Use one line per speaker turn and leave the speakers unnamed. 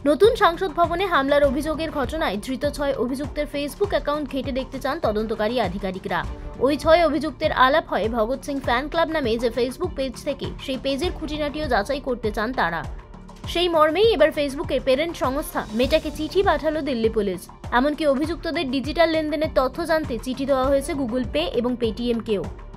নতুন সংসদ ভবনে হামলার অভিযোগের ঘটনায় ধৃত 6 অভিযুক্তের ফেসবুক অ্যাকাউন্ট ঘেঁটে দেখতে চান তদন্তকারী আধিকারিকরা। ওই 6 অভিযুক্তের আলাপ হয় ভগৎ সিং ফ্যান ক্লাব নামে যে ফেসবুক পেজ থেকে। সেই পেজের খুঁটিনাটিও যাচাই করতে চান তারা। সেই মর্মেই এবার ফেসবুকের পেরেন্ট সংস্থা মেটাকে চিঠি পাঠালো দিল্লি পুলিশ। এমনকি অভিযুক্তদের ডিজিটাল লেনদেনের তথ্য জানতে চিঠি দেওয়া হয়েছে গুগল পে এবং পেটিএমকেও।